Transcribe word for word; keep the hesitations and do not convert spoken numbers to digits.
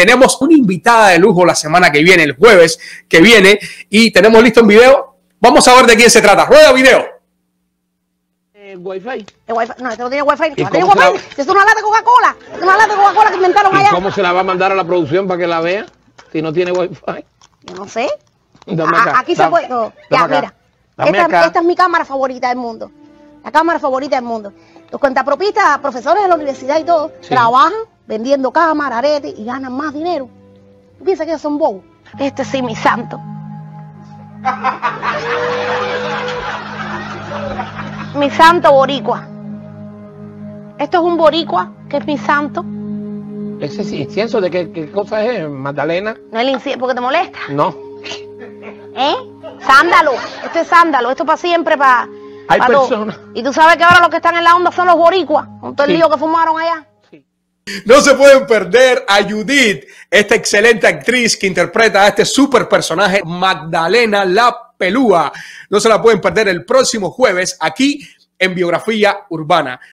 tenemos una invitada de lujo la semana que viene, el jueves que viene, y tenemos listo un video. Vamos a ver de quién se trata. Rueda video. El Wi-Fi. El wifi. No, este no tiene Wi-Fi. ¿Y No cómo tiene se Wi-Fi. Es una lata de Coca-Cola. Es una lata de Coca-Cola que inventaron ¿Y allá. cómo se la va a mandar a la producción para que la vea si no tiene Wi-Fi? Yo no sé. Dame A- acá, aquí se dame, puede. no. Ya, dame acá, mira. dame Esta, acá. esta es mi cámara favorita del mundo. La cámara favorita del mundo. Los cuentapropistas, profesores de la universidad y todo, Sí. trabajan vendiendo cámaras, aretes y ganan más dinero. ¿Tú piensas que ellos son bobos? Este sí, mi santo. Mi santo boricua. Esto es un boricua, que es mi santo. ¿Ese sí, incienso de qué, qué cosa es, Magdalena? No es el incienso, porque te molesta. No. ¿Eh? Sándalo. Esto es sándalo. Esto para siempre, para... Hay pa' todo. personas. Y tú sabes que ahora los que están en la onda son los boricuas. Con todo el Sí. lío que fumaron allá. No se pueden perder a Judith, esta excelente actriz que interpreta a este super personaje, Magdalena la Pelúa. No se la pueden perder el próximo jueves aquí en Biografía Urbana.